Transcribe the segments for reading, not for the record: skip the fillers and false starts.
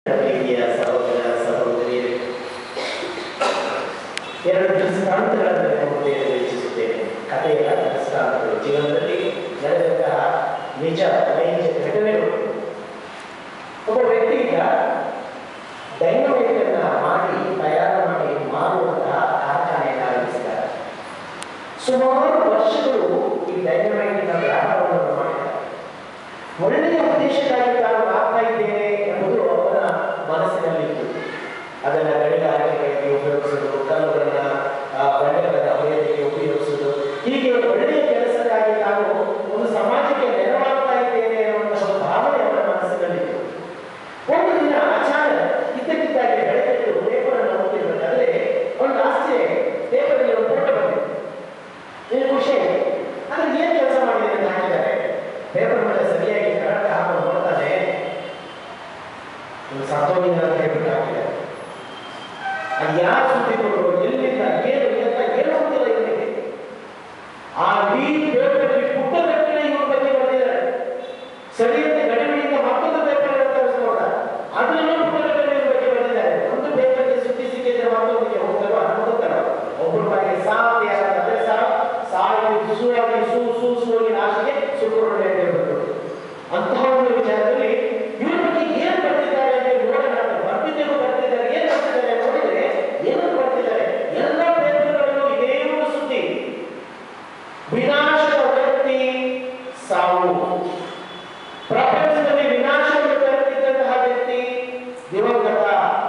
ಪ್ರೀತಿಯ ಸಹೋದರ ಸಹೋದರಿಯರೇ, ಎರಡು ದೃಷ್ಟಾಂತಗಳನ್ನು ನೋಡಲು ಇಚ್ಛಿಸುತ್ತೇನೆ. ಕಥೆಯ ದೃಷ್ಟಾಂತಗಳು ಜೀವನದಲ್ಲಿ ನಡೆದಂತಹ ನಿಜ ನೈಜ ಘಟನೆಗಳು. ಒಬ್ಬ ವ್ಯಕ್ತಿಯಿಂದ ಡೈನಮೈಟ್ ಅನ್ನ ಮಾಡಿ ತಯಾರು ಮಾಡಿ ಮಾರುವಂತಹ ಕಾರ್ಖಾನೆಯನ್ನು ಆರಂಭಿಸಿದ್ದಾರೆ. ಸುಮಾರು ವರ್ಷಗಳು ಈ ಡೈನಮೈಟಿನ ವ್ಯಾಪಾರವನ್ನು ಮಾಡಿದ್ದಾರೆ. ಒಳ್ಳೆಯ ಉದ್ದೇಶಕ್ಕಾಗಿ ನಾನು ಮಾಡ್ತಾ ಇದ್ದೇನೆ ಎಂಬುದು ಅವರ ಮನಸ್ಸಿನಲ್ಲಿತ್ತು. ಅದನ್ನು ಗಣಿಗಾರಿಕೆಗಳಿಗೆ ಉಪಯೋಗಿಸುವುದು, ಕಲ್ಲುಗಳನ್ನ ಬಂಡೆಗಳನ್ನು ಹೊಡೆಯೋದಕ್ಕೆ ಉಪಯೋಗಿಸುವುದು, ಹೀಗೆ ಒಳ್ಳೆಯ ಕೆಲಸಕ್ಕಾಗಿ ನಾನು ಒಂದು ಸಮಾಜಕ್ಕೆ ನೆರವಾಗ್ತಾ ಇದ್ದೇನೆ ಅನ್ನುವಂತಹ ಒಂದು ಭಾವನೆ ಅವರ ಮನಸ್ಸಿನಲ್ಲಿತ್ತು. ಒಂದು ದಿನ ಅಚಾನಕ್ ಇದ್ದಕ್ಕಿದ್ದಾಗೆ ಬೆಳಗ್ಗೆ ಪೇಪರನ್ನು ಓದ್ತಿರ್ಬೇಕಾದ್ರೆ ಒಂದು ಆಸ್ತಿ ಪೇಪರಲ್ಲಿ ಒಂದು ಫೋಟೋ ಬಂದಿದೆ. ಏನು ಖುಷಿ ಅದ್ರ ಏನ್ ಕೆಲಸ ಮಾಡಿದೆ ಅಂತ ಹಾಕಿದ್ದಾರೆ. ಪೇಪರ್ ಮೇಲೆ ಸರಿಯಾಗಿ ಕರೆಕ್ಟ್ ಹಾಕೊಂಡು ನೋಡ್ತಾನೆ, ಸತ್ತೋಗಿನ ಅಂತ ಹೇಳ್ಬಿಟ್ಟು ಹಾಕಿದ್ದಾರೆ. ಅದು ಯಾರು ಸುದ್ದಿಗಳು ಎಲ್ಲಿಂದ ಏನು ಅಂತ ಏನು ಗೊತ್ತಿಲ್ಲ ಇವನಿಗೆ. ಆ ಇಡೀ ಪೇಪರ್ನಲ್ಲಿ ಪುಟ್ಟಗಟ್ಟಲೆ ಇವ್ರ ಬಗ್ಗೆ ಬಂದಿದ್ದಾರೆ. ಸರಿಯಂತೆ ಗಡಿಬಿಡಿಯಿಂದ ಮತ್ತೊಂದು ಪೇಪರ್ ತರಿಸ್ಕೊಂಡ, ಅದರಲ್ಲೂ ಪುಟ್ಟಗಟ್ಟಲೆ ಇವ್ರ ಬಗ್ಗೆ ಬಂದಿದ್ದಾರೆ. ಒಂದು ಪೇಪರ್ಗೆ ಸುದ್ದಿ ಸಿಕ್ಕಿದ್ರೆ ಮತ್ತೊಂದಿಗೆ ಹೋಗ್ತಾರೋ ಅನ್ಕೊಳ್ತಾರೋ. ಒಬ್ಬರ ಬಗ್ಗೆ ಸಾವು ಯಾರಾದ್ರೆ ಸಾವು ಸುವಾಗಿ ಸೂಸುವಾಗಿ ನಾಶಿಗೆ ಸುಖರುಳ್ಳೆ ಅಂತ ಹೇಳ್ಬಿಟ್ಟು ಅಂತಹ ಒಂದು ವಿಚಾರದಲ್ಲಿ ಇವ್ರ ಬಗ್ಗೆ ಏನ್ ಬರ್ತಿದ್ದಾರೆ ಅಂತ ನೋಡೋಣ. ಬರ್ತಿದ್ದೇವೆ ಬರ್ತಿದ್ದಾರೆ, ಏನ್ ಬರ್ತಿದ್ದಾರೆ ನೋಡಿದ್ರೆ ಏನು ಬರ್ತಿದ್ದಾರೆ. ಎಲ್ಲ ಪೇಪರ್ಗಳಲ್ಲೂ ಇದೇ ಒಂದು ಸುದ್ದಿ, ವಿನಾಶದ ವ್ಯಕ್ತಿ ಸಾವು. ಪ್ರಪಂಚದಲ್ಲಿ ವಿನಾಶವನ್ನು ತರುತ್ತಿದ್ದಂತಹ ವ್ಯಕ್ತಿ ದಿವಂಗತ.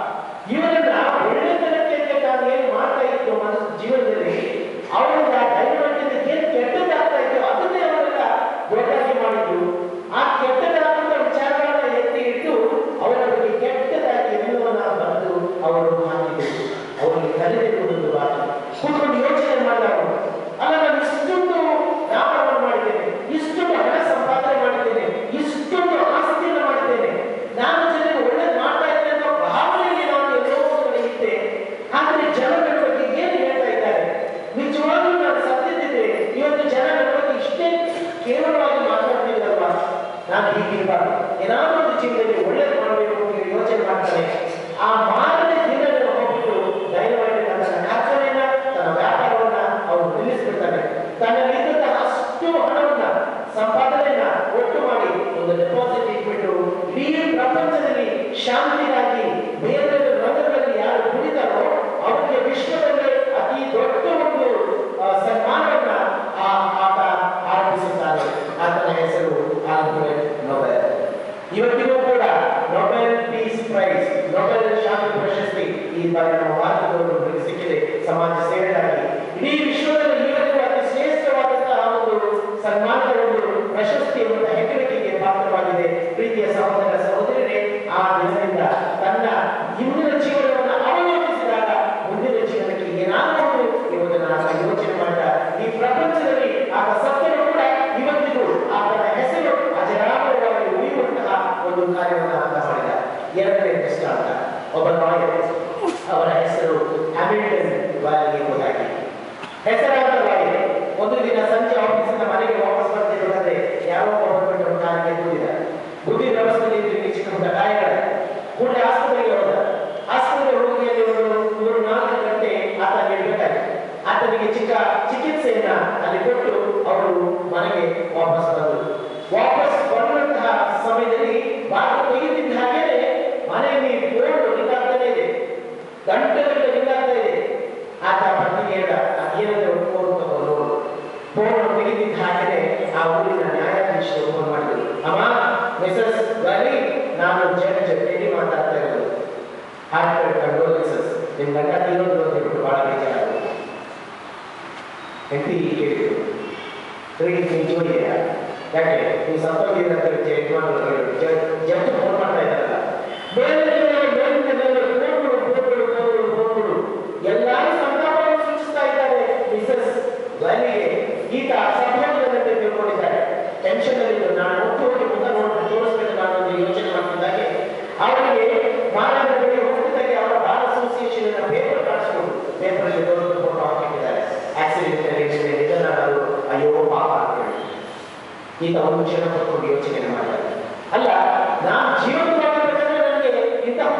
ಇವರನ್ನ ಒಳ್ಳೆತನಕ್ಕೆ ತಾನು ಏನ್ ಮಾಡ್ತಾ ಇತ್ತು ಮನಸ್ಸು ಜೀವನದಲ್ಲಿ, ಅವರಿಂದ ಡೈನಮೈಟ್ ಏನ್ ಕೆಟ್ಟದಾಗ್ತಾ ಇತ್ತು ಅದನ್ನೇ ಅವರೆಲ್ಲ ದೊಡ್ಡದಾಗಿ ಮಾಡಿದ್ರು. ಆ ಕೆಟ್ಟದಾದಂತ ವಿಚಾರಗಳನ್ನ ಎತ್ತಿ ಇಟ್ಟು ಅವರ ಬಗ್ಗೆ ಕೆಟ್ಟದಾಗಿ ಎಲ್ಲವನ್ನ ಬರೆದು ಅವರು ಹಾಕಿದ್ರು. ಅವರಿಗೆ ಕಲಿತುಕೊಂಡು ಬಾಕಿ ಕೂತ್ಕೊಂಡು ಯೋಚನೆ ಮಾಡಿದಾಗ, ಅಲ್ಲ ನಾನು ಇಷ್ಟೊಂದು ವ್ಯಾಪಾರವನ್ನು ಮಾಡಿದ್ದೇನೆ, ಇಷ್ಟೊಂದು ಹಣ ಸಂಪಾದನೆ ಮಾಡಿದ್ದೇನೆ, ಇಷ್ಟೊಂದು ಆಸ್ತಿಯನ್ನು ಮಾಡಿದ್ದೇನೆ, ನಾನು ಜನರಿಗೆ ಒಳ್ಳೇದು ಮಾಡ್ತಾ ಇದ್ದೇನೆ ಅನ್ನೋ ಭಾವನೆಗೆ ನಾನು ಎಲ್ಲೋ ಕಡೆ ಇದ್ದೆ. ಆದರೆ ಜನಗಳ ಬಗ್ಗೆ ಏನು ಹೇಳ್ತಾ ಇದ್ದಾರೆ, ನಿಜವಾಗ್ಲೂ ನಾನು ಸತ್ತಿದ್ದೆ. ಇವತ್ತು ಜನಗಳ ಬಗ್ಗೆ ಇಷ್ಟೇ ಕೇವಲವಾಗಿ ಮಾತಾಡ್ತಿದ್ದಲ್ವಾ, ನಾನು ಹೀಗಿರಬಾರ್ದು, ಏನಾದರೂ ಒಂದು ಜೀವನದಲ್ಲಿ ಒಳ್ಳೇದು ಮಾಡಬೇಕು ಅಂತ ಯೋಚನೆ ಮಾಡ್ತಾನೆ. ಆ ಮಾರನೇ ದಿನ ಹೋಗ್ಬಿಟ್ಟು ಡೈನಮೈಟ್ ತನ್ನ ಕಾರ್ಖಾನೆಯನ್ನ ತನ್ನ ವ್ಯಾಪಾರವನ್ನ ಅವನು ನಿಲ್ಲಿಸ್ಬಿಡ್ತಾನೆ. ತನ್ನಲ್ಲಿದ್ದಂತಹ ಅಷ್ಟು ಹಣವನ್ನ ಸಂಪಾದನೆಯನ್ನ ಒಟ್ಟು ಮಾಡಿ ಒಂದು ಡೆಪಾಸಿಟ್ ಇಟ್ಬಿಟ್ಟು ಇಡೀ ಪ್ರಪಂಚದಲ್ಲಿ ಶಾಂತಿಗಾಗಿ ಬೇರೆ ರಂಗಗಳಲ್ಲಿ ಯಾರು ದುಡಿತಾರೋ ಅವರಿಗೆ ವಿಶ್ವದಲ್ಲೇ ಅತಿ ದೊಡ್ಡ ಒಂದು ಸನ್ಮಾನವನ್ನ ಆತ ಆರಂಭಿಸುತ್ತಾನೆ. ಆತನ ಹೆಸರು ಆಲ್ಫ್ರೆಡ್ ನೊಬೆಲ್. ಇವತ್ತಿಗೂ ಕೂಡ ನೊಬೆಲ್ ಪೀಸ್ ಪ್ರೈಸ್, ನೊಬೆಲ್ ಶಾಂತಿ ಪ್ರಶಸ್ತಿ ಈ ಬಾರಿ ನಮ್ಮ ಭಾರತದವರು ಸಿಕ್ಕಿದೆ ಸಮಾಜ ಸೇವೆಗಾಗಿ. ಇಡೀ ವಿಶ್ವದಲ್ಲಿ ಇವತ್ತು ಅತಿ ಶ್ರೇಷ್ಠವಾದಂತಹ ಒಂದು ಸನ್ಮಾನದ ಒಂದು ಪ್ರಶಸ್ತಿ ಎಂಬ ಹೆಗ್ಗಳಿಕೆಗೆ ಪಾತ್ರವಾಗಿದೆ. ಪ್ರೀತಿಯ ಸಹೋದರ ಸಹೋದರರೇ, ಆ ದಿನದಿಂದ ತನ್ನ ಹಿಂದಿನ ಜೀವನವನ್ನು ಅವಲೋಕಿಸಿದಾಗ ಮುಂದಿನ ಜೀವನಕ್ಕೆ ಏನಾಗಬಹುದು ಎಂಬುದನ್ನು ಆತ ಯೋಚನೆ ಮಾಡಿದ. ಈ ಪ್ರಪಂಚದಲ್ಲಿ ಆತ ಸತ್ಯನು ಕೂಡ ಇವತ್ತಿಗೂ ಆತನ ಹೆಸರು ಅಜರಾಮರವಾಗಿ ಉಳಿಯುವಂತಹ ಒಂದು ಕಾರ್ಯವನ್ನು ಆತ ಮಾಡಿದ. ಎರಡನೇ ದೃಷ್ಟಾಂತ, ಒಬ್ಬ ಲಾಯರ್, ಅವರ ಹೆಸರು ಹ್ಯಾಮಿಲ್ಟನ್ ವಾಲಿಗೆ ಗೊತ್ತಾಗಿ. ಹೆಸರಾದ ಲಾಯರ್ ಒಂದು ದಿನ ಸಂಜೆ ಆಫೀಸಿಂದ ಮನೆಗೆ ವಾಪಸ್ ಬರ್ತಿರುವಂತೆ ಯಾರೋ ಒಬ್ಬರು ಕಾರಿಗೆ ಬುದ್ಧಿ ವ್ಯವಸ್ಥೆಯಲ್ಲಿ ಚಿಕ್ಕ ಪುಟ್ಟ ಗಾಯಗಳ ಕೂಡಲೇ ಆಸ್ಪತ್ರೆಗೆ ಹೋದ. ಆಸ್ಪತ್ರೆ ಹುಡುಗಿಯಲ್ಲಿ ಒಂದು 4 ಗಂಟೆ ಆತ ನೀಡಬೇಕಾಗಿ ಆತನಿಗೆ ಚಿಕಿತ್ಸೆಯನ್ನ ಅಲ್ಲಿ ಕೊಟ್ಟು ಅವರು ಮನೆಗೆ ವಾಪಸ್ ಬಂದರು. ವಾಪಸ್ ಬರುವಂತಹ ಸಮಯದಲ್ಲಿ ಬಾಗಿಲು ತೆಗೆದಿದ್ದ ಹಾಗೇನೆ ಮನೆಯಲ್ಲಿ ಬೋರ್ಡ್ ನಿಂತಾಗ್ತಾನೆ ಇದೆ, ಗಂಟೆಗಟ್ಟಲೆ ನಿಂತಾಗ್ತಾ ಇದೆ. ಆತ ಪತ್ನಿಗೆ ಹೇಳ್ದ, ಅದೇನಾದ್ರೂ ಫೋನ್ ತಗೊಂಡು ಫೋನ್ ತೆಗೆದಿದ್ದ ಹಾಗೇನೆ ಆ ಊರಿನ ನ್ಯಾಯಾಧೀಶರು ಫೋನ್ ಮಾಡಿದ್ರು. ಅಮ್ಮ, ಮಿಸಸ್ ವ್ಯಾಲಿ, ನಾನು ಜಡ್ಜ್ ಟೆಡಿ ಮಾತಾಡ್ತಾ ಇರೋದು. ಹಾರ್ಟ್ ಕಂಡೋಲೆನ್ಸಸ್, ನಿಮ್ಮ ಗಂಡ ತೀರೋದು ಅಂತ ಹೇಳ್ಬಿಟ್ಟು ಬಹಳ ಬೇಜಾರಾಗೋದು. ಹೆಂಡತಿ ಕೇಳಿದ್ರು, ಜೋಡಿಯ ಯಾಕೆ ನೀವು ಸತ್ತೋಗಿದ್ರೆ ಅಂತ ಜಡ್ಜ್ ಫೋನ್ ಮಾಡ್ತಾ ಇದ್ದಾರಲ್ಲ, ಎಲ್ಲರೂ ಸಂತಾಪವನ್ನು ಸೂಚಿಸ್ತಾ ಇದ್ದಾರೆ ಮಿಸಸ್ ವ್ಯಾಲಿಗೆ. ಈತ ಸತ್ತೋಗಿದಂತೆ ತಿಳ್ಕೊಂಡಿದ್ದಾರೆ, ಟೆನ್ಷನ್ ಅಲ್ಲಿ ನಾನು ಒಟ್ಟು ಹೋಗಿ ಮುಖ ನೋಡ್ಕೊಂಡು ತೋರಿಸ್ಬೇಕು ನಾನು ಒಂದು ಯೋಚನೆ ಮಾಡ್ತಿದ್ದಾಗೆ ಅವರಿಗೆ ಮಾನವರಿಗೆ ಹೋಗ್ತಿದ್ದಾಗೆ ಅವರ ಬಾರ್ ಅಸೋಸಿಯೇಷನ್ ಪೇಪರ್ ಕಾಣಿಸ್ಕೊಂಡು ಪೇಪರಲ್ಲಿ ದೊಡ್ಡ ಫೋಟೋ ಹಾಕಿಟ್ಟಿದ್ದಾರೆ. ಆಕ್ಸಿಡೆಂಟ್ ನಿಧನರಾದರು, ಅಯ್ಯೋ ಪಾಪ ಅಂತ ಹೇಳಿ ಈತ ಒಂದು ಕ್ಷಣ ಪಡ್ಕೊಂಡು ಯೋಚನೆ ಮಾಡಿದ್ದಾರೆ. ಅಲ್ಲ, ನಾನು ಜೀವನವಾಗಿರ್ಬೇಕಾದ್ರೆ ನನಗೆ ಇಂತಹ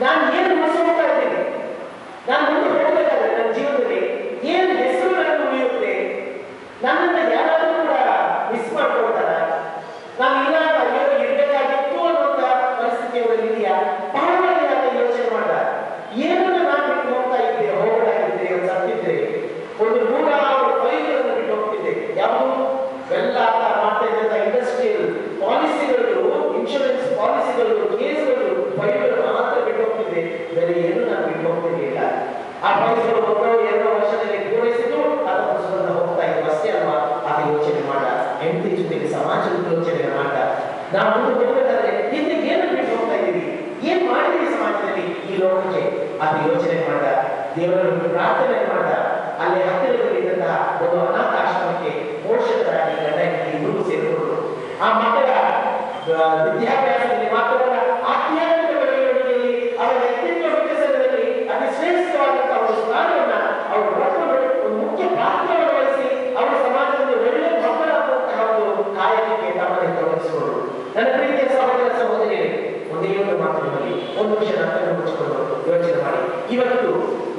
ನಾನು ಏನು ಮುಗಿಸ್ತಾ ಇದ್ದೀನಿ, ನಾನು ಮುಂದೆ ಹೋಗ್ಬೇಕಾದ್ರೆ ನನ್ನ ಜೀವನದಲ್ಲಿ ಏನು ಹೆಸರು ನನಗೆ ಉಳಿಯುತ್ತೆ, ನನ್ನನ್ನು ಯಾರಾದರೂ ಕೂಡ ಮಿಸ್ ಮಾಡ್ಕೊಳ್ತಾರ, ನಾನು ಇಲ್ಲ ಅಯ್ಯೋ ಇರಬೇಕಾಗಿತ್ತು ಅನ್ನುವಂಥ ಪರಿಸ್ಥಿತಿಯಲ್ಲಿ ಇದೆಯಾ, ಬಹಳವಾಗಿ ಅಂತ ಯೋಚನೆ ಮಾಡ. ಏನನ್ನು ನಾನು ಬಿಟ್ಟು ಹೋಗ್ತಾ ಇದ್ದೆ, ಹೋಗಲಾಗಿದ್ದೆ, ಸತ್ತಿದ್ದೆ, ಒಂದು 100 ಫೈಲ್ಗಳನ್ನು ಬಿಟ್ಟು ಹೋಗ್ತಿದ್ದೆ. ಯಾವುದು ಎಲ್ಲ ಮಾಡ್ತಾ ಇದ್ದಂಥ ಇಂಡಸ್ಟ್ರಿಯಲ್ ಪಾಲಿಸಿಗಳು, ಇನ್ಶೂರೆನ್ಸ್ ಪಾಲಿಸಿಗಳು, ಕೇಸ್ಗಳು, ಫೈಲ್ಗಳು ಮಾತ್ರ ಬಿಟ್ಟು ಹೋಗ್ತಿದ್ದೆ. ಬೇರೆ ಏನು ನಾನು ಬಿಟ್ಟು ಹೋಗ್ತಿರ್ಲಿಲ್ಲ. ಆ ಫೈಲ್ಗಳು 1-2 ವರ್ಷದಲ್ಲಿ ಪೂರೈಸಿದ್ರು ಅದನ್ನು ಸುಮ್ಮನೆ ಹೋಗ್ತಾ ಇದ್ದು ಅಷ್ಟೇ ಅಲ್ವಾ. ಆಗ ಯೋಚನೆ ಮಾಡ, ಹೆಂಡತಿ ಜೊತೆಗೆ ಸಮಾಜದ ಯೋಚನೆ ಮಾಡ. ನಾವು ಮುಂದೆ ಹೋಗಬೇಕಾದ್ರೆ ಹಿಂದೆ ಏನು ಬಿಟ್ಟು ಹೋಗ್ತಾ ಇದ್ದೀವಿ, ಏನ್ ಮಾಡಿದೀವಿ ಸಮಾಜದಲ್ಲಿ ಈ ಲೋಕಕ್ಕೆ, ಅದು ಯೋಚನೆ ಮಾಡ. ದೇವರನ್ನು ಪ್ರಾರ್ಥನೆ ಮಾಡ. ಅಲ್ಲಿ ಹತ್ತಿರದಲ್ಲಿದ್ದಂತಹ ಒಂದು ಅನಾಥ ಆಶ್ರಮಕ್ಕೆ ಪೋಷಕರಾಗಿ ಗಂಡ ಹೆಂಡತಿ ಇಬ್ಬರು ಸೇರಿಕೊಂಡ್ರು. ಆ ಮಕ್ಕಳ ವಿದ್ಯಾಭ್ಯಾಸದಲ್ಲಿ ಮಾತ್ರವಲ್ಲ, ಆಧ್ಯಾತ್ಮಿಕ ಬೆಳವಣಿಗೆಯಲ್ಲಿ, ಅವರ ವ್ಯಕ್ತಿತ್ವ ವಿಕಸನದಲ್ಲಿ ಅತಿ ಶ್ರೇಷ್ಠವಾದಂತಹ ಒಂದು ಸ್ಥಾನವನ್ನ ಅವರು ಪಡೆದುಕೊಂಡು ಒಂದು ಮುಖ್ಯ ಪಾತ್ರವನ್ನು ವಹಿಸಿ ಅವರ ಸಮಾಜದಲ್ಲಿ ಒಳ್ಳೆ ಮಕ್ಕಳಾಗುವಂತಹ ಒಂದು ಕಾಯಕಕ್ಕೆ ತಮ್ಮನ್ನು ತೊಡಗಿಸಿಕೊಂಡರು. ನನ್ನ ಪ್ರೀತಿಯ ಸಹೋದರ ಸಹೋದರಿಯರೇ, ಒಂದೇ ಒಂದು ಮಾತಿನಲ್ಲಿ ಒಂದು ನಿಮಿಷ ನನ್ನನ್ನು ಮುಚ್ಚಿಕೊಂಡು ಯೋಚನೆ ಮಾಡಿ. ಇವತ್ತು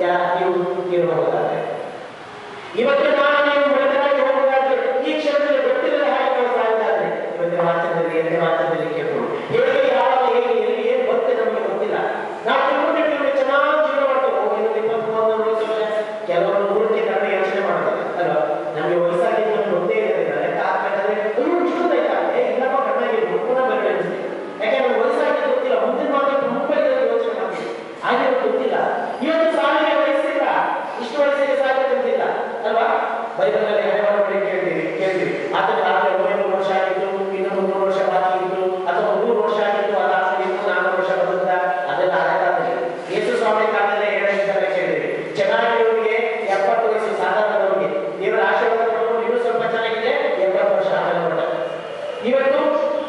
ನೀವು ಹೋಗೋದಾದ್ರೆ, ಇವತ್ತು ನಾನು ನೀವು ಬೆಳೆದಾಗಿ ಹೋಗೋದಾದ್ರೆ, ಈ ಕ್ಷಣದಲ್ಲಿ ಗೊತ್ತಿಲ್ಲದ ಹಾಗೆ ನಾವು ಸಾಯೋದಾದ್ರೆ, ಇವತ್ತಿನ ವಾಚನದಲ್ಲಿ 2ನೇ ವಾಚನದಲ್ಲಿ ಕೇಳ್ಕೊಂಡು ಹೇಗೆ, ಯಾವಾಗ, ಹೇಗೆ, ಎಲ್ಲಿ, ಏನು ಬರುತ್ತೆ ನಮಗೆ ಗೊತ್ತಿಲ್ಲ. ನಾವು ತಿಳ್ಕೊಂಡಿದ್ದೀವಿ ಚೆನ್ನಾಗಿ ಜೀವನ ಮಾಡ್ತೇವೆ. 23 ವರ್ಷ ಕೆಲವರು 3ಕ್ಕೆ ಕಡಿಮೆ ಯೋಚನೆ ಮಾಡೋದಿಲ್ಲ ಅಲ್ವಾ. ನಮಗೆ ವಯಸ್ಸಾಗಿ ನಮ್ಗೆ ಗೊತ್ತೇ ಇರೋದಿಲ್ಲ. ಲೆಕ್ಕ ಹಾಕ್ಬೇಕಾದ್ರೆ ಇಷ್ಟೊಂದಾಯ್ತಾಗುತ್ತೆ, ಇಲ್ಲಪ್ಪ ಕಣ್ಣಾಗಿರ್ಬೋದು, ಪುನಃ ಬೇರೆ ಅನಿಸ್ತೀವಿ. ಯಾಕೆ ನಮ್ಗೆ ವಯಸ್ಸಾಗಿ ಗೊತ್ತಿಲ್ಲ, ಮುಂದಿನ ಮಾತ್ರ ತುಂಬ ಯೋಚನೆ ಮಾಡ್ತೀವಿ. ಹಾಗೆ ಗೊತ್ತಿಲ್ಲ. ಇವತ್ತು ಸಾವಿಗೆ ವಯಸ್ಸಿಲ್ಲ, ಇಷ್ಟು ವಯಸ್ಸಿಗೆ ಸಾಗಬೇಕಂತಿಲ್ಲ ಅಲ್ವಾ. ಬೈಬಲ್ನಲ್ಲಿ ಹಳೆಯವರು ಕೇಳ್ತೀವಿ ಆತನಿಗೆ 900 ವರ್ಷ ಆಗಿತ್ತು, ಇನ್ನು 300 ವರ್ಷ ಬಾಕಿ ಇತ್ತು, ಅಥವಾ 100 ವರ್ಷ ಆಗಿತ್ತು, ಅದಾದ್ಮೇಲೆ ಇನ್ನು 400 ವರ್ಷ ಬದುಕಿದ, ಅದೆಲ್ಲ ಹಳೆದಾದ್ರೆ. ಯೇಸು ಸ್ವಾಮಿ ಕಾಲದಲ್ಲೇ ಹೇಳಿದ್ದಾರೆ ಕೇಳಿದ್ರಿ, ಚೆನ್ನಾಗಿರೋರಿಗೆ 70 ವಯಸ್ಸು ಸಾಧಾರಣದವರಿಗೆ ದೇವರ ಆಶೀರ್ವಾದ ಪಡ್ಕೊಂಡು ಇನ್ನೂ ಸ್ವಲ್ಪ ಚೆನ್ನಾಗಿದೆ 70 ವರ್ಷ ಆಗಲ್ಲ ಕೊಟ್ಟ. ಇವತ್ತು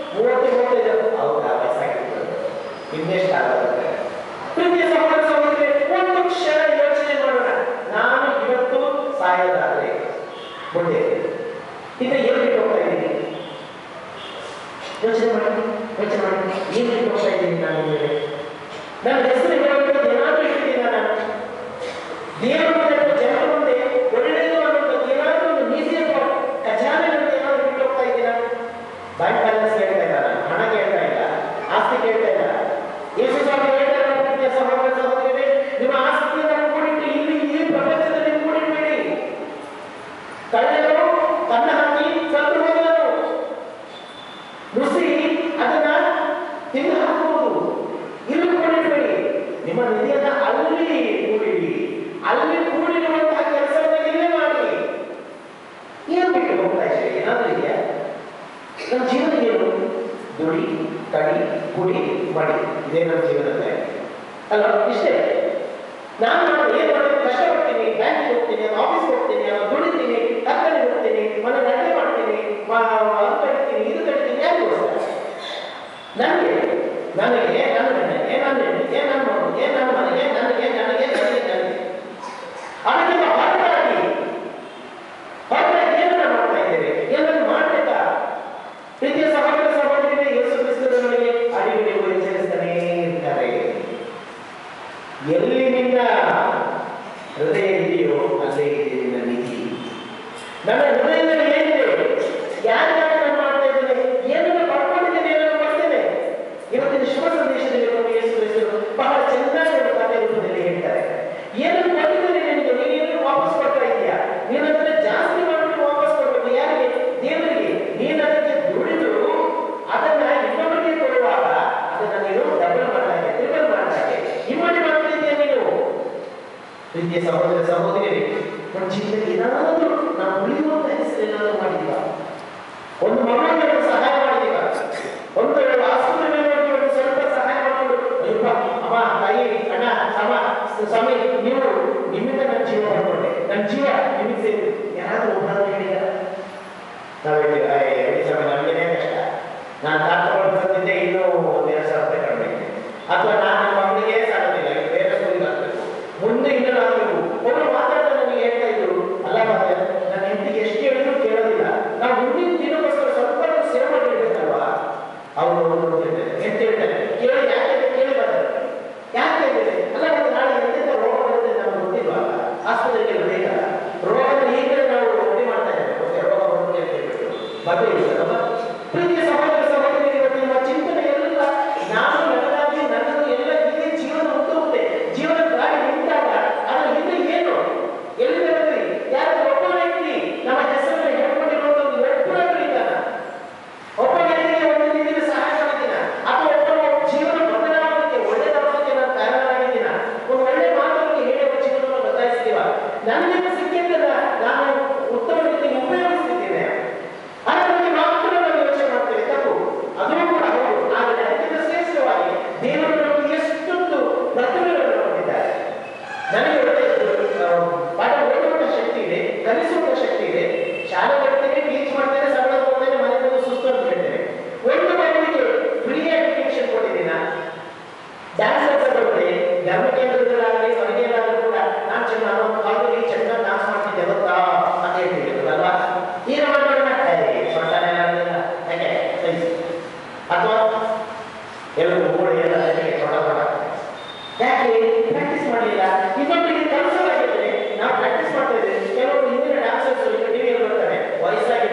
30-35 ಹೌದಾ ವಯಸ್ಸಾಗಿರ್ಬೋದು, ಇನ್ನೆಷ್ಟು ಆಗುತ್ತೆ. ಪ್ರೀತಿಯ ಸಹೋದರ ಸಹೋದರಿ, ಒಂದು ಕ್ಷಣ ಯೋಚನೆ ಮಾಡೋಣ. ನಾನು ಇವತ್ತು ಸಾಯೋದಾದ್ರೆ ಮುಂದೆ ಈಗ ಏನು ಬಿಟ್ಟು ಹೋಗ್ತಾ ಇದ್ದೀನಿ? ಯೋಚನೆ ಮಾಡಿ, ಯೋಚನೆ ಮಾಡಿ. ಏನು ಬಿಟ್ಟು ಹೋಗ್ತಾ ಇದ್ದೀನಿ ನಾನು? ನನ್ನ ಹೆಸರು ಹೇಳಬೇಕು ಏನಾದ್ರೂ ಇಟ್ಟಿದ್ದೀನ ನಾನು? ದೇವರ ಜನರ ಮುಂದೆ ಒಳ್ಳೆಯದು ಅನ್ನೋದು ಏನಾದ್ರೂ ಒಂದು ಮೀಸಲು ಖಜಾನೆ ಅಂತ ಏನಾದ್ರೂ ಬಿಟ್ಟು ಹೋಗ್ತಾ ಇದ್ದೀನ? ಬ್ಯಾಂಕ್ ಬ್ಯಾಲೆನ್ಸ್ ಕೇಳ್ತಾ ಇಲ್ಲ, ಹಣ ಕೇಳ್ತಾ ಇಲ್ಲ, ಆಸ್ತಿ ಕೇಳ್ತಾ ಇಲ್ಲ. ಯೇಸು ಸ್ವಾಮಿ ಹೇಳ್ತಾರೆ, ಸಹೋದರ ಸಹೋದರಿಯರೇ, ನಿಮ್ಮ ಆಸ್ತಿಯನ್ನು ಕೂಡಿಟ್ಟು ಇಲ್ಲಿ ಈ ಪ್ರಪಂಚದಲ್ಲಿ ಕೂಡಿಡಬೇಡಿ. ಕಳ್ಳನು ಕನ್ನ ಹಾಕಿ ಸತ್ತು ಹೋದನು, ನುಸಿ ಅದನ್ನ ತಿಂದು ಹಾಕಬಹುದು. ಇಲ್ಲಿ ಕೂಡಿಡಬೇಡಿ, ನಿಮ್ಮ ನಿಧಿಯನ್ನ ಅಲ್ಲಿ ಕೂಡಿಡಿ. ಅಲ್ಲಿ ಕೂಡಿರುವಂತಹ ಕೆಲಸವನ್ನ ಇಲ್ಲೇ ಮಾಡಿ. ಏನು ಬಿಟ್ಟು ಹೋಗ್ತಾ ಇದ್ದೀರಿ? ಏನಾದ್ರೂ ಇದೆಯಾ? ನಮ್ಮ ಜೀವನ ಏನು? ದುಡಿ, ಕಡಿ, ಕುಡಿ, ಮಾಡಿ, ಇದೇ ನಮ್ಮ ಜೀವನದ ಅಲ್ವಾ? ಇಷ್ಟೇ. ನಾನು ಏನು ಮಾಡೋದು? ಕಷ್ಟಪಡ್ತೀನಿ, ಬ್ಯಾಂಕ್ ಹೋಗ್ತೀನಿ, ಆಫೀಸ್ ಹೋಗ್ತೀನಿ, ದುಡಿತೀನಿ, ಕರ್ತನೆ ಹೋಗ್ತೀನಿ, ಮನೆ ಅಡುಗೆ ಮಾಡ್ತೀನಿ, ಅದು ಕಟ್ತೀನಿ, ಇದು ಕಟ್ತೀನಿ. ಯಾರಿಗೋಸ್ಕರ? ನನಗೆ ನನ್ನ ಹೆಂಡತಿಗೆ, ನನ್ನ ಮಗುಗೆ, ನನ್ನ ಮನೆಗೆ, ನನಗೆ ಅದಕ್ಕಿಂತ ಹೊರತಾಗಿ ಏನನ್ನ ಮಾಡ್ತಾ ಇದ್ದೇವೆ? ಏನನ್ನು ಮಾಡಬೇಕಾ? ಪ್ರೀತಿಯ ಸಹೋದರ ಸಹೋದರಿಯರೇ, ಯೇಸು ಕ್ರಿಸ್ತರು ನಮಗೆ ಅಡಿಗಡಿಗೂ ಎಚ್ಚರಿಸ್ತಾನೇ ಇರ್ತಾರೆ. ಎಲ್ಲಿ ನಿನ್ನ ಹೃದಯ ಇದೆಯೋ ಅಲ್ಲೇ ಇದೆ ನಿನ್ನ ನಿಧಿ. ನನ್ನ ಹೃದಯದಲ್ಲಿ ಏನಿದೆ, ಯಾರಿಗಾಗಿ ನಾನು ಮಾಡ್ತಾ ಇದ್ದೇನೆ, ಏನನ್ನು ಪಡ್ಕೊಂಡಿದ್ದೇನೆ, ಏನನ್ನು ಮಾಡ್ತೇನೆ. ಇವತ್ತಿನ ಶುಭ ಸಂದೇಶದಲ್ಲಿ ಯೇಸು ಕ್ರಿಸ್ತರು ಬಹಳ ಚೆನ್ನಾಗಿ ಒಂದು ಕಥೆ ರೂಪದಲ್ಲಿ ಹೇಳ್ತಾರೆ. ಏನನ್ನು ಕೊಟ್ಟಿದ್ದೇನೆ ನಿನಗೆ, ನೀನೇನು ವಾಪಸ್ ಕೊಡ್ತಾ ಇದೆಯಾ? ನೀನು ಅದನ್ನ ಜಾಸ್ತಿ ಮಾಡಿಬಿಟ್ಟು ವಾಪಸ್ ಕೊಡ್ಬೇಕು. ಯಾರಿಗೆ? ದೇವರಿಗೆ. ನೀನು ಅದಕ್ಕೆ ದುಡಿದು ಅದನ್ನ ಇನ್ನೊಬ್ಬರಿಗೆ ಕೊಡುವಾಗ ಅದನ್ನ ನೀನು ಡಬಲ್ ಮಾಡಿದಾಗೆ, ಟ್ರಿಬಲ್ ಮಾಡಿದಾಗೆ ಇಮ್ಮಡಿ ಮಾಡ್ತಿದ್ದೀಯ ನೀನು. ಪ್ರೀತಿಯ ಸಹೋದರ ಸಹೋದರಿಯರೇ, ನಮ್ಮ ಜೀವನದಲ್ಲಿ ಏನಾದರೂ ನಾವು ಉಳಿಯುವಂತ ಹೆಸರು ಏನಾದರೂ ಮಾಡಿದೀವ? ಒಂದು ಮಗುವಿಗೆ ಸಹಾಯ ಮಾಡಿದೀವ? ಒಂದು ಆಸ್ಪತ್ರೆ ಸ್ವಲ್ಪ ಸಹಾಯ ಮಾಡಿಕೊಂಡು, ಅಯ್ಯಪ್ಪ ಅಮ್ಮ ತಾಯಿ ಅಣ್ಣ ಅಮ್ಮ ಸ್ವಾಮಿ, ನೀವು ನಿಮ್ಮಿಂದ ನನ್ನ ಜೀವ ಪಡ್ಕೊಂಡೆ, ನನ್ನ ಜೀವ ನಿಮಗೆ ಸೇರಿ ಯಾರಾದ್ರೂ ಒಬ್ಬರು ಹೇಳಿದಾರ? ನಾವು ಹೇಳಿ ಸ್ವಾಮಿ ನಮಗೇನೇ ಕಷ್ಟ, ನಾನು ಕಾತ್ಕೊಂಡು ಬಂದಿದ್ದೆ, ಇನ್ನೂ 1,2,000 ರೂಪಾಯಿ ಕಡಿಮೆ, ಅಥವಾ ನಾನು ನಮ್ಮ ಮಕ್ಕಳಿಗೆ ಸಾಗೋದಿಲ್ಲ, ಬೇರೆ ಸ್ಕೂಲಿಗೆ ಹಾಕ್ಬೇಕು, ಮುಂದೆ ಇನ್ನೂ ಹಾಕ್ಬೇಕು. ಒಬ್ಬರು ಮಾತಾಡ್ತಾ ನನಗೆ ಹೇಳ್ತಾ ಇದ್ರು, ಅಲ್ಲ ನನ್ನ ಹೆಂಡತಿಗೆ ಎಷ್ಟು ಹೇಳಿದ್ರು ಕೇಳೋದಿಲ್ಲ, ನಾವು ಮುಂದಿನ ದಿನಕ್ಕೋಸ್ಕರ ಸ್ವಲ್ಪ ಸೇವೆ ಮಾಡಿರ್ಬೇಕಲ್ವಾ? ಅವರು ಎಂತ ಹೇಳ್ತಾರೆ, ಕೇಳಿ ಯಾಕೆ ಕೇಳಿ ಬರ್ತಾರೆ, ಯಾಕೆ ನನಗೆ ಒಳ್ಳೆ ಪಾಠ ಓದುವಂತ ಶಕ್ತಿ ಇದೆ, ಕಲಿಸುವಂತ ಶಕ್ತಿ ಇದೆ, ಶಾಲೆ ಬರ್ತೇನೆ, ಟೀಚ್ ಮಾಡ್ತೇನೆ, ಸಂಬಳ ಕೊಡ್ತೇನೆ, ಮನೆ ಬಂದು ಸುಸ್ತು ಅಂತ ಹೇಳ್ತೇನೆ. ಒಂದು ಮಗುವಿಗೆ ಫ್ರೀ ಎಜುಕೇಶನ್ ಕೊಟ್ಟಿದ್ದೀನ. ಡ್ಯಾನ್ಸ್ ಬರುತ್ತೆ, ಧರ್ಮ ಕೇಂದ್ರದಲ್ಲಾಗಲಿ ಹೊರಗೆಲ್ಲಾದ್ರೂ ಕೂಡ ನಾನು ಚೆನ್ನಾಗಿ ಕಾಲದಲ್ಲಿ ಚೆನ್ನಾಗಿ ಡ್ಯಾನ್ಸ್ ಮಾಡ್ತಿದ್ದೆ ಗೊತ್ತಾ ಅಂತ ಹೇಳ್ತೀವಿ ಅಲ್ವಾ? ಈಗ ಮಾಡೋಣ ಸೊಂಟನೆ ಯಾಕೆ ಅಥವಾ ಎಲ್ಲರೂ ಓಡಿ ಎಲ್ಲ ಯಾಕೆ ಪ್ರಾಕ್ಟೀಸ್ ಮಾಡಲಿಲ್ಲ? ಇನ್ನೊಬ್ಬರಿಗೆ ಕಲಿಸಲಾಗಿದ್ರೆ ನಾವು ಪ್ರಾಕ್ಟೀಸ್ ಮಾಡ್ತಾ ಇದ್ದೇವೆ. ಕೆಲವರು ಹಿಂದಿನ ಡ್ಯಾನ್ಸರ್ಸ್ ಈಗ ಟಿವಿಯಲ್ಲಿ ಬರ್ತಾರೆ, ವಯಸ್ಸಾಗಿ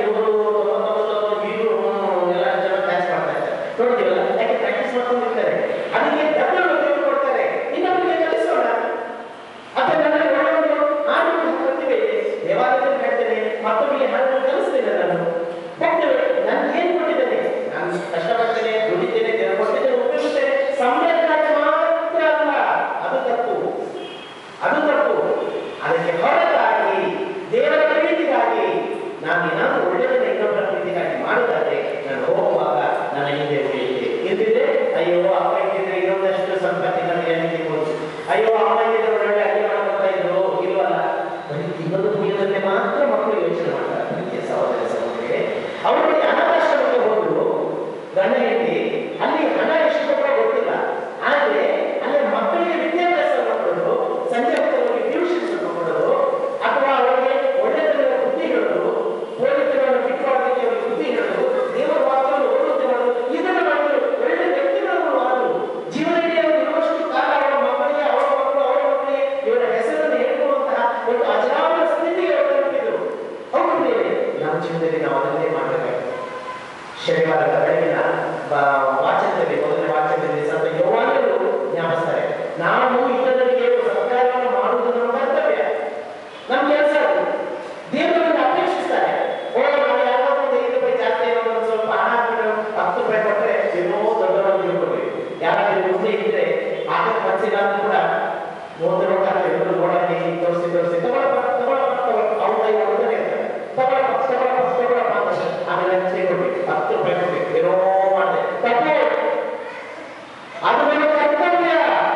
100 ಎಲ್ಲ ಜನ ಡ್ಯಾನ್ಸ್ ಮಾಡ್ತಾ ಇರ್ತಾರೆ, ನೋಡ್ತೀವಲ್ಲ? ಯಾಕೆ ಪ್ರಾಕ್ಟೀಸ್ ಮಾಡ್ಕೊಂಡಿರ್ತಾರೆ, ಅದಕ್ಕೆ ಡಬ್ಬಲ್ ಕೊಡ್ತಾರೆ. ಇನ್ನೊಬ್ಬರಿಗೆ ಕಲಿಸೋಣ. ಅಥವಾ ನನಗೆ ಒಳ್ಳೆಯದು ಹಾಡು ಪ್ರತಿಭೆ ಇದೆ, ದೇವಾಲಯದಲ್ಲಿ ಹೇಳ್ತೇನೆ, ಮತ್ತೊಬ್ಬರಿಗೆ ಹಾಡು ಕಲಿಸ್ತೇನೆ. ನಾನು ಹೋಗ್ತೇವೆ, ನಾನು ಏನ್ ಕೊಟ್ಟಿದ್ದೇನೆ, ನಾನು ಕಷ್ಟಪಡ್ತೇನೆ, ದುಡಿತೇನೆ, ದೇವ ಕೊಟ್ಟಿದ್ದೇನೆ, ಉಪಯೋಗಿಸ್ತೇನೆ. ಸಂಬಳಕ್ಕಾಗಿ ಮಾತ್ರ ಅಲ್ಲ, ಅದು ತಪ್ಪು, ಅದು ತಪ್ಪು. ಅದಕ್ಕೆ ಹೊರತಾಗಿ ದೇವರ ಪ್ರೀತಿಗಾಗಿ ನಾನು ಏನಾದರೂ ಒಳ್ಳೆಯದನ್ನ ಇನ್ನೊಬ್ಬರ ಪ್ರೀತಿಗಾಗಿ ಮಾಡುತ್ತಾದ್ರೆ ನಾನು ಹೋಗುವಾಗ ನನ್ನ ಹಿಂದೆ ಉಳಿಯುತ್ತೆ. ಇದ್ದಿದ್ರೆ ಅಯ್ಯೋ ಅಪ್ಪ ಇದ್ದಿದ್ರೆ ಇನ್ನೊಂದಷ್ಟು ಸಂಪತ್ತಿ ನನಗೆ ಅನಿಸಿಬಹುದು, ಅಯ್ಯೋ ಅಮ್ಮ ಇದ್ದಿದ್ರೆ ಒಳ್ಳೆ ಅಡುಗೆ ಮಾಡ್ಕೊತಾ ಇದ್ರು, ಇಲ್ವಲ್ಲ. ಬರೀ ತಿನ್ನೋದು ಮುಗಿಯೋದಕ್ಕೆ ಮಾತ್ರ ಮಕ್ಕಳು ಯೋಚನೆ ಮಾಡ್ತಾರೆ. ಪ್ರೀತಿಯ ಸಹೋದರ ಸಹೋದರಿಗೆ, ಅವರಿಗೆ ಅನಾಥಾಶ್ರಮಕ್ಕೆ ಹೋದ್ರು ಗಂಡ ಹೆಂಡತಿ, ಅಲ್ಲಿ ಹಣ ಎಷ್ಟು ಕೊಟ್ಟರೆ ಗೊತ್ತಿಲ್ಲ, ಆದ್ರೆ ಅಲ್ಲಿ ಮಕ್ಕಳಿಗೆ ವಿದ್ಯಾಭ್ಯಾಸ ಕೊಡೋದು, ಸಂಜೆ ಹೊತ್ತಲ್ಲಿ ಟ್ಯೂಷನ್ಸ್ ಕೊಡೋದು, ಅಥವಾ ಅವರಿಗೆ ಒಳ್ಳೆತನದ ಬುದ್ಧಿ ಹೇಳೋದು, ಹೋಲಿಕೆಗಳನ್ನು ಬಿಟ್ಟುಕೊಳ್ಳೋದಕ್ಕೆ ಅವರಿಗೆ ಬುದ್ಧಿ ಹೇಳೋದು, ದೇವರ ವಾಕ್ಯವನ್ನು ಓದುತ್ತೆ ಮಾಡೋದು, ಇದನ್ನು ಮಾಡಿದ್ರು. ಒಳ್ಳೆ ವ್ಯಕ್ತಿಗಳನ್ನು ಮಾಡಿದ್ರು. ಜೀವನದಲ್ಲಿ ಇರುವಷ್ಟು ಕಾಲ ಅವರ ಮಕ್ಕಳಿಗೆ, ಅವರ ಮಕ್ಕಳು, ಅವರ ಮಕ್ಕಳಿಗೆ ಇವರ ಹೆಸರನ್ನು ಹೇಳ್ಕೊಳ್ಳುವಂತಹ ಒಂದು ಅಜರಾಮರ ಸ್ಥಿತಿಗೆ ಅವರು ತಲುಪಿದ್ರು. ಅವ್ರ ಮೇಲೆ ನಮ್ಮ ಜೀವನದಲ್ಲಿ ನಾವು ಅದನ್ನೇ ಮಾಡಬೇಕಾಗಿದೆ. ಶನಿವಾರದ ಬೆಳಗಿನ ವಾಚನದಲ್ಲಿ, ಮೊದಲನೇ ವಾಚನದಲ್ಲಿ ಸ್ವಲ್ಪ ಯೋವಾನರು ಜ್ಞಾಪಿಸ್ತಾರೆ, ನಾವು ಇತರರಿಗೆ ಸತ್ಕಾರ್ಯವನ್ನು ಮಾಡುವುದು ನಮ್ಮ ಕರ್ತವ್ಯ, ನಮ್ಮ ಕೆಲಸ. ದೇವರನ್ನು ಅಪೇಕ್ಷಿಸ್ತಾರೆ. ನಾವು ಯಾರಾದ್ರೂ ಒಂದು 5 ರೂಪಾಯಿ ಜಾಸ್ತಿ ಏನೋ ಸ್ವಲ್ಪ ಹಣ ಹಾಕಿದ್ರೆ 10 ರೂಪಾಯಿ ಕೊಟ್ಟರೆ ಏನೋ ದೊಡ್ಡವರನ್ನು ತಿಳ್ಕೊಳ್ರಿ. ಯಾರಾದ್ರೂ ಮುಂದೆ ಇದ್ರೆ ಹಾಕಕ್ಕೆ ಮನಸ್ಸಿಲ್ಲ ಅಂತ ಕೂಡ 1 ರೋಗ ಎಲ್ಲರೂ ನೋಡಕ್ಕೆ ತೋರಿಸಿ ಅವ್ರ ಕೈ ಹೊಡೆದ್ರೆ ತಗೊಳಪ್ಪ ಅಂತ ಆಮೇಲೆ ಸೇರ್ಕೊಡ್ಬೇಕು, 10 ರೂಪಾಯಿ ಕೊಡ್ಬೇಕು, ಏನೋ ಮಾಡಿದೆ ತಪ್ಪು. ಅದು ನಮ್ಮ ಕರ್ತವ್ಯ.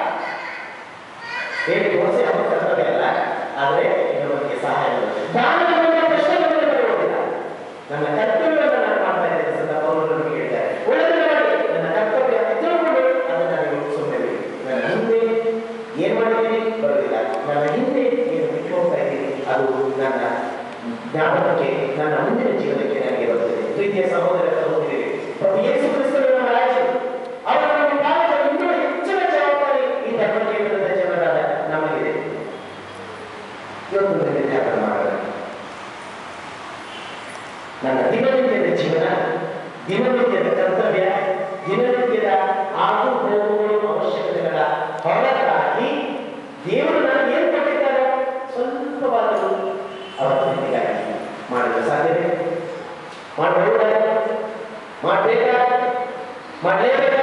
ಹೇಳಿ ತೋರಿಸಿ ನಮ್ಮ ಕರ್ತವ್ಯ ಅಲ್ಲ, ಆದರೆ ಇನ್ನೊಬ್ಬರಿಗೆ ಸಹಾಯ ಪ್ರಶ್ನೆಗಳನ್ನು ಬರುವುದಿಲ್ಲ. ನನ್ನ ಕರ್ತವ್ಯವನ್ನು ನಾನು ಮಾಡ್ತಾ ಇದ್ದೇನೆ ಅಂತ ಅವರು ನಮಗೆ ಹೇಳ್ತಾರೆ. ಒಳ್ಳೆದು ಮಾಡಿ, ನನ್ನ ಕರ್ತವ್ಯ ತಿಳ್ಕೊಂಡು ಅದನ್ನು ನನಗೆ ಸುಮ್ಮನೆ ನನ್ನ ಹಿಂದೆ ಏನ್ ಮಾಡಿದ್ದೀನಿ ಬರೋದಿಲ್ಲ, ನನ್ನ ಹಿಂದೆ ಏನು ಬಿಟ್ಟು ಹೋಗ್ತಾ ಇದ್ದೀನಿ ಅದು ನನ್ನ ಜ್ಞಾಪಕಕ್ಕೆ, ನನ್ನ ಮುಂದಿನ ಜೀವನಕ್ಕೆ ನನಗೆ ಬರುತ್ತದೆ. ಪ್ರೀತಿಯ ಸಹೋದರ ಸಹೋದರಿಯರೇ, ಪ್ರಭು ಯೇಸು ಕ್ರಿಸ್ತನು ನಮ್ಮ ರಾಜರು, ಅವರ ನಮ್ಮ ಪಾಲಕ ಇನ್ನೂ ಹೆಚ್ಚಿನ ಜವಾಬ್ದಾರಿ ಈ ಧರ್ಮ ಕೇಂದ್ರದ ಜನರಾದ ನಮಗಿದೆ. ಇವತ್ತು ನನಗೆ ಜ್ಞಾಪಕ ಮಾಡೋಣ. ನನ್ನ ದಿನನಿತ್ಯದ ಜೀವನ, ದಿನನಿತ್ಯದ ಕರ್ತವ್ಯ, ದಿನನಿತ್ಯದ ಆಗು ಹೋಗುಗಳು, ಅವಶ್ಯಕತೆಗಳ ಹೊರತಾಗಿ ದೇವರು ನನಗೆ ಏನು ಕೊಟ್ಟಿದ್ದಾರೆ ಸ್ವಲ್ಪವಾದರೂ ಅವರ ಪ್ರೀತಿಗಾಗಿ ಮಾಡಲು ಸಾಧ್ಯವೇ? ಮಾಡಬಹುದಾದ, ಮಾಡಬೇಕಾದ, ಮಾಡಲೇಬೇಕಾದ